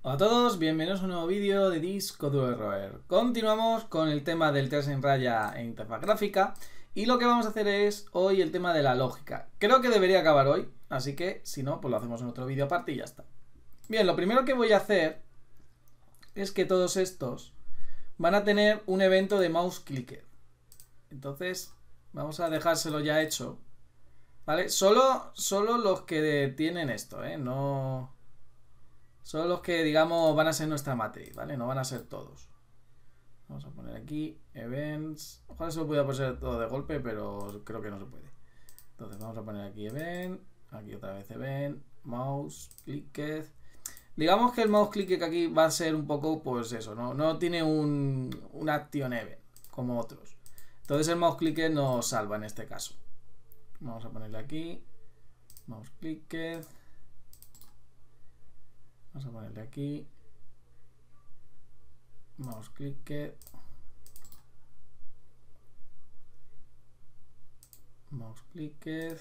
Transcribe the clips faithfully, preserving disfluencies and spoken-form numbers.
Hola a todos, bienvenidos a un nuevo vídeo de Disco Duro Roer. Continuamos con el tema del tres en raya e interfaz gráfica y lo que vamos a hacer es hoy el tema de la lógica. Creo que debería acabar hoy, así que si no, pues lo hacemos en otro vídeo aparte y ya está. Bien, lo primero que voy a hacer es que todos estos van a tener un evento de mouse clicker. Entonces vamos a dejárselo ya hecho, ¿vale? Solo, solo los que tienen esto, ¿eh? No... Solo los que, digamos, van a ser nuestra matriz, ¿vale? No van a ser todos. Vamos a poner aquí events. Ojalá se lo pudiera poner todo de golpe, pero creo que no se puede. Entonces vamos a poner aquí event. Aquí otra vez event. Mouse clicked. Digamos que el mouse clicked aquí va a ser un poco, pues eso, no, no tiene un, un action event como otros. Entonces el mouse clicked nos salva en este caso. Vamos a ponerle aquí. Mouse clicked. Vamos a ponerle aquí mouse clicked, mouse clicked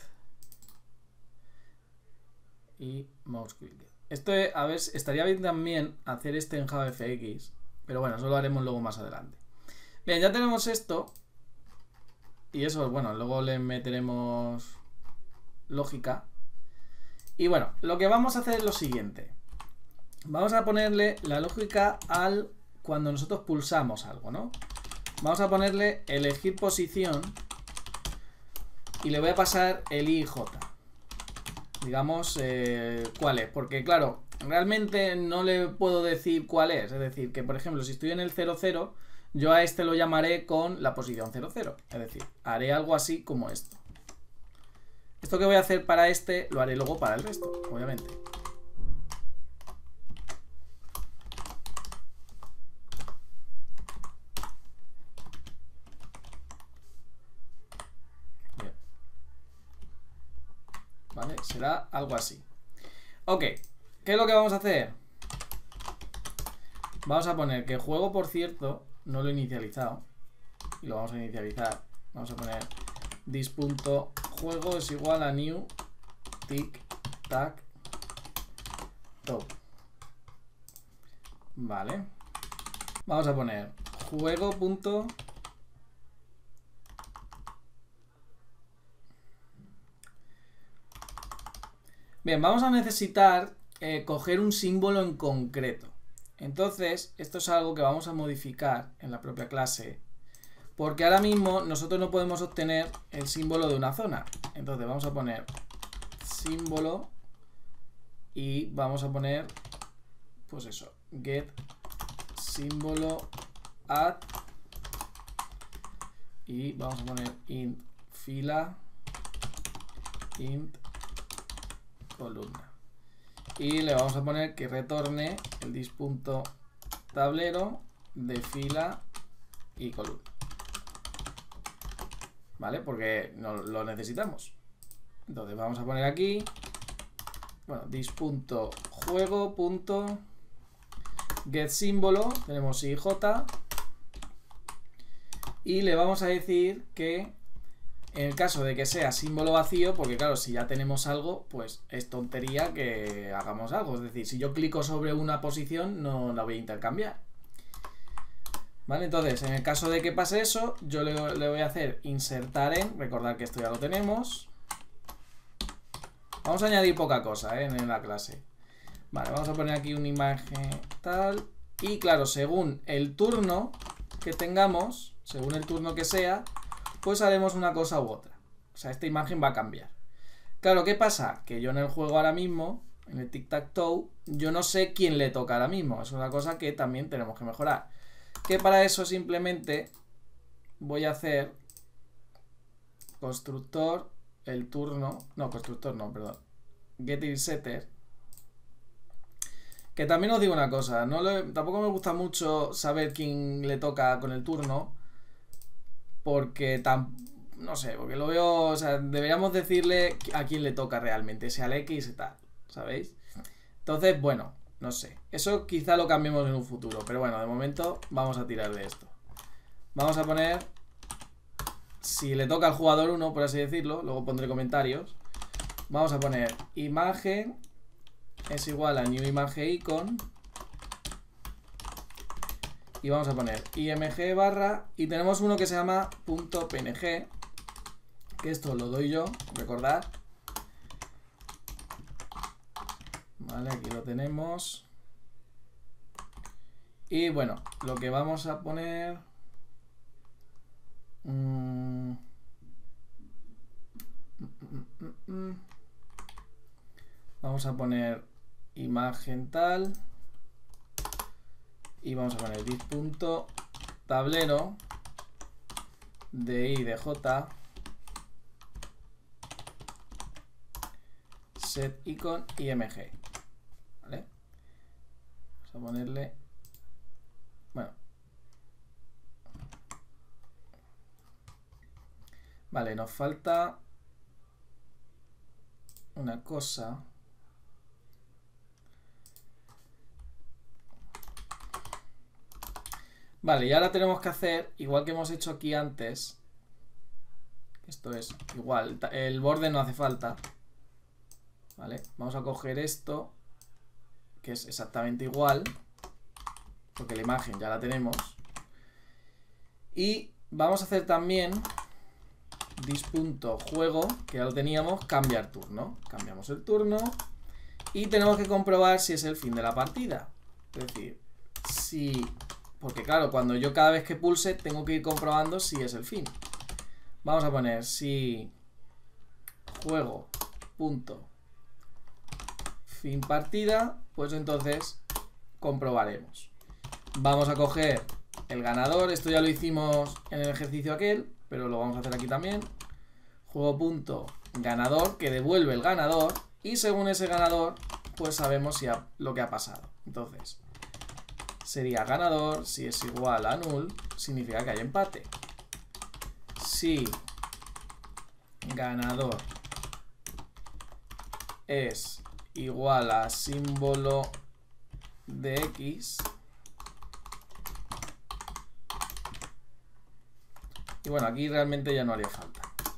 y mouse clicked. Esto, a ver, estaría bien también hacer este en JavaFX, pero bueno, eso lo haremos luego más adelante. Bien, ya tenemos esto y eso, bueno, luego le meteremos lógica. Y bueno, lo que vamos a hacer es lo siguiente. Vamos a ponerle la lógica al cuando nosotros pulsamos algo, ¿no? Vamos a ponerle elegir posición y le voy a pasar el I J. Digamos, eh, cuál es. Porque, claro, realmente no le puedo decir cuál es. Es decir, que por ejemplo, si estoy en el cero cero, yo a este lo llamaré con la posición cero cero. Es decir, haré algo así como esto. Esto que voy a hacer para este, lo haré luego para el resto, obviamente. ¿Vale? Será algo así. Ok, ¿qué es lo que vamos a hacer? Vamos a poner que juego, por cierto, no lo he inicializado. Y lo vamos a inicializar. Vamos a poner this.juego es igual a new tic tac toe. Vale. Vamos a poner juego. Bien, vamos a necesitar eh, coger un símbolo en concreto. Entonces, esto es algo que vamos a modificar en la propia clase, porque ahora mismo nosotros no podemos obtener el símbolo de una zona. Entonces vamos a poner símbolo y vamos a poner, pues eso, get símbolo add y vamos a poner int fila int columna y le vamos a poner que retorne el dis.tablero de fila y columna, ¿vale? Porque no lo necesitamos. Entonces vamos a poner aquí, bueno, dis.juego.get símbolo, tenemos I J y le vamos a decir que en el caso de que sea símbolo vacío, porque claro, si ya tenemos algo, pues es tontería que hagamos algo. Es decir, si yo clico sobre una posición, no la voy a intercambiar. ¿Vale? Entonces, en el caso de que pase eso, yo le, le voy a hacer insertar en, recordad que esto ya lo tenemos. Vamos a añadir poca cosa, ¿eh? en la clase. Vale, vamos a poner aquí una imagen tal. Y claro, según el turno que tengamos, según el turno que sea, pues haremos una cosa u otra. O sea, esta imagen va a cambiar. Claro, ¿qué pasa? Que yo en el juego ahora mismo, en el tic-tac-toe, yo no sé quién le toca ahora mismo. Es una cosa que también tenemos que mejorar. Que para eso simplemente voy a hacer constructor, el turno... No, constructor no, perdón. getInSetter. Que también os digo una cosa. No le, tampoco me gusta mucho saber quién le toca con el turno. Porque tan, no sé, porque lo veo, o sea, deberíamos decirle a quién le toca realmente, sea el X y tal, ¿sabéis? Entonces, bueno, no sé, eso quizá lo cambiemos en un futuro, pero bueno, de momento vamos a tirar de esto. Vamos a poner, si le toca al jugador uno, por así decirlo, luego pondré comentarios. Vamos a poner imagen es igual a new image icon y vamos a poner img barra y tenemos uno que se llama .png, que esto lo doy yo, recordad. Vale, aquí lo tenemos. Y bueno, lo que vamos a poner... Mmm, mm, mm, mm, vamos a poner imagen tal. Y vamos a poner div.tablero de i de j set icon img. ¿Vale? Vamos a ponerle... Bueno. Vale, nos falta una cosa. Vale, y ahora tenemos que hacer, igual que hemos hecho aquí antes, esto es igual, el borde no hace falta, ¿vale? Vamos a coger esto, que es exactamente igual, porque la imagen ya la tenemos, y vamos a hacer también dis.juego, que ya lo teníamos, cambiar turno. Cambiamos el turno y tenemos que comprobar si es el fin de la partida. Es decir, si... Porque claro, cuando yo cada vez que pulse tengo que ir comprobando si es el fin. Vamos a poner si juego punto fin partida, pues entonces comprobaremos. Vamos a coger el ganador, esto ya lo hicimos en el ejercicio aquel, pero lo vamos a hacer aquí también. Juego punto ganador, que devuelve el ganador, y según ese ganador pues sabemos si ha, lo que ha pasado. Entonces sería ganador, si es igual a null, significa que hay empate. Si ganador es igual a símbolo de X, y bueno, aquí realmente ya no haría falta.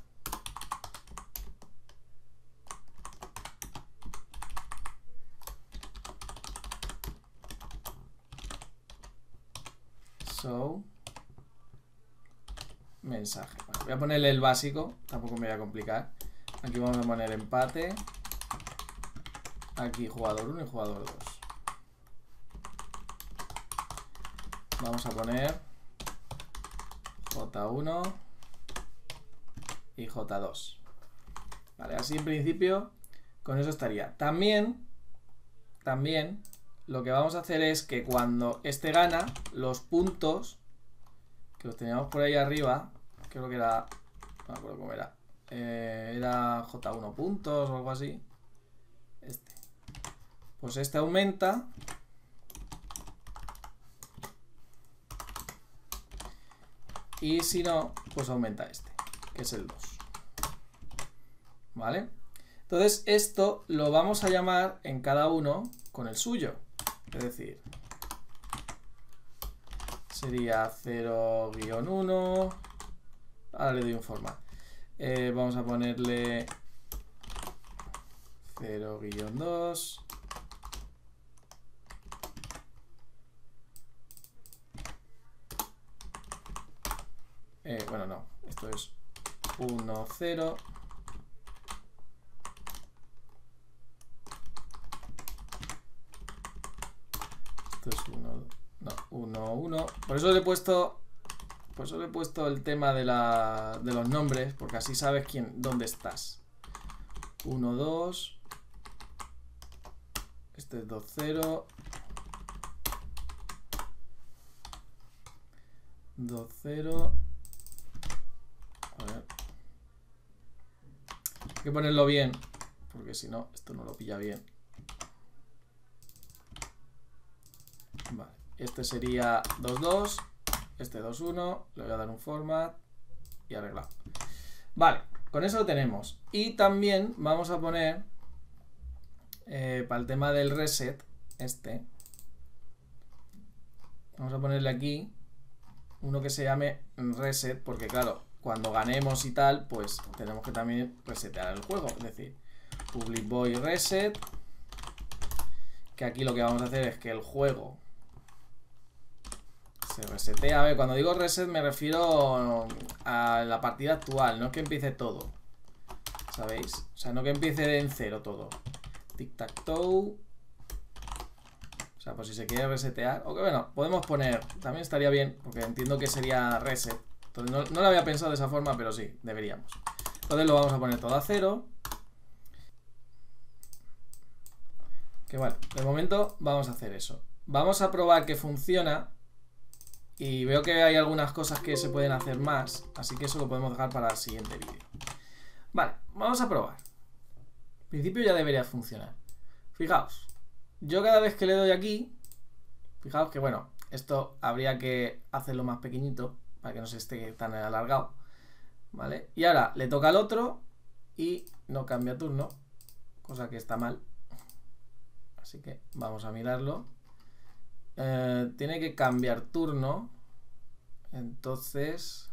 So, mensaje. Bueno, voy a ponerle el básico, tampoco me voy a complicar. Aquí vamos a poner empate. Aquí jugador uno y jugador dos. Vamos a poner J uno y J dos. Vale, así en principio con eso estaría. También, también lo que vamos a hacer es que cuando este gana, los puntos que los teníamos por ahí arriba, creo que era, no me acuerdo cómo era, eh, era J uno puntos o algo así, este, pues este aumenta y si no, pues aumenta este, que es el dos. ¿Vale? Entonces esto lo vamos a llamar en cada uno con el suyo. Es decir, sería cero guión uno. Ahora le doy un format. Eh, vamos a ponerle cero guión dos. Eh, bueno, no. Esto es uno cero. Esto es uno, no, uno, uno. Por eso le he puesto, por eso le he puesto el tema de, la, de los nombres, porque así sabes quién, dónde estás. uno, dos. Este es dos cero. dos cero. A ver. Hay que ponerlo bien, porque si no, esto no lo pilla bien. Vale, este sería dos dos, este dos uno, le voy a dar un format y arreglado. Vale, con eso lo tenemos. Y también vamos a poner, eh, para el tema del reset, este, vamos a ponerle aquí uno que se llame reset, porque claro, cuando ganemos y tal, pues tenemos que también resetear el juego. Es decir, public void reset, que aquí lo que vamos a hacer es que el juego Se resetea. A ver, cuando digo reset me refiero a la partida actual, no es que empiece todo. ¿Sabéis? O sea, no que empiece en cero todo. Tic-tac-toe. O sea, pues si se quiere resetear. O que bueno, podemos poner. También estaría bien, porque entiendo que sería reset. Entonces no, no lo había pensado de esa forma, pero sí, deberíamos. Entonces lo vamos a poner todo a cero. Que bueno, de momento vamos a hacer eso. Vamos a probar que funciona. Y veo que hay algunas cosas que se pueden hacer más. Así que eso lo podemos dejar para el siguiente vídeo. Vale, vamos a probar. En principio ya debería funcionar. Fijaos, yo cada vez que le doy aquí, fijaos que bueno, esto habría que hacerlo más pequeñito para que no se esté tan alargado. Vale, y ahora le toca al otro y no cambia turno, cosa que está mal. Así que vamos a mirarlo. Eh, tiene que cambiar turno. Entonces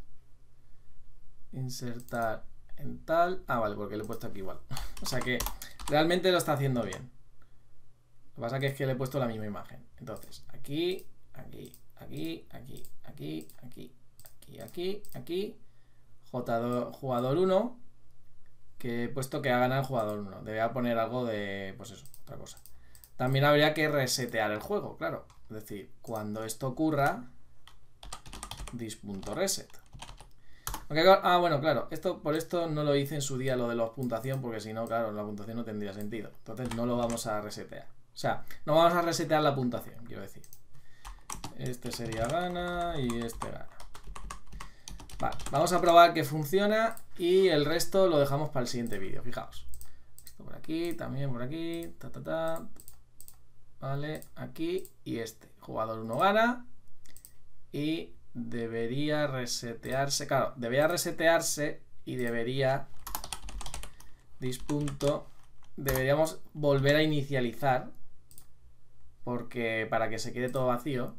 insertar en tal. Ah, vale, porque lo he puesto aquí igual. O sea que realmente lo está haciendo bien. Lo que pasa que es que le he puesto la misma imagen. Entonces, aquí, aquí, aquí, aquí, aquí, aquí, aquí, aquí, aquí. Jugador uno. Que he puesto que ha ganado el jugador uno. Debería poner algo de, pues eso, otra cosa. También habría que resetear el juego, claro. Es decir, cuando esto ocurra, dis.reset. Okay, ah, bueno, claro, esto por esto no lo hice en su día lo de la puntuación, porque si no, claro, la puntuación no tendría sentido. Entonces no lo vamos a resetear. O sea, no vamos a resetear la puntuación, quiero decir. Este sería gana y este gana. Vale, vamos a probar que funciona y el resto lo dejamos para el siguiente vídeo, fijaos. Esto por aquí, también por aquí, ta ta ta. Vale, aquí y este. Jugador uno gana y debería resetearse. Claro, debería resetearse y debería dispunto. Deberíamos volver a inicializar, porque para que se quede todo vacío.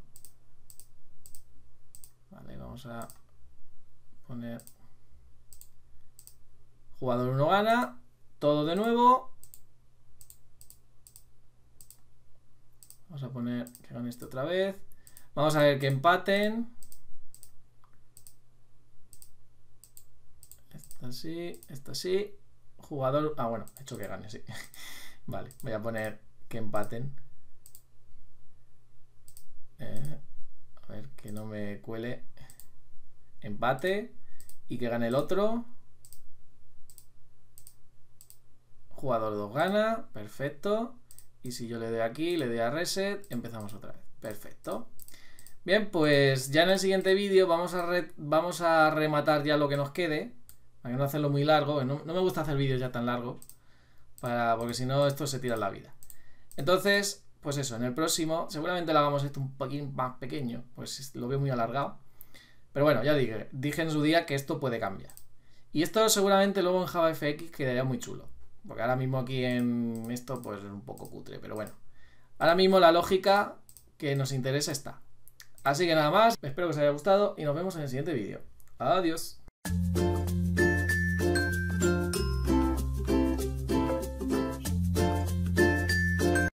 Vale, vamos a poner jugador uno gana, todo de nuevo. Vamos a poner que gane este otra vez. Vamos a ver que empaten. Esta sí, esta sí. Jugador... Ah, bueno, he hecho que gane, sí. Vale, voy a poner que empaten. Eh, a ver, que no me cuele. Empate. Y que gane el otro. Jugador dos gana. Perfecto. Y si yo le doy aquí, le doy a reset, empezamos otra vez. Perfecto. Bien, pues ya en el siguiente vídeo vamos a re vamos a rematar ya lo que nos quede. Para que no hacerlo muy largo. No, no me gusta hacer vídeos ya tan largos. Para, porque si no, esto se tira en la vida. Entonces, pues eso, en el próximo, seguramente lo hagamos esto un poquín más pequeño. Pues lo veo muy alargado. Pero bueno, ya dije, dije en su día que esto puede cambiar. Y esto seguramente luego en JavaFX quedaría muy chulo. Porque ahora mismo aquí en esto pues es un poco cutre, pero bueno. Ahora mismo la lógica que nos interesa está. Así que nada más, espero que os haya gustado y nos vemos en el siguiente vídeo. Adiós.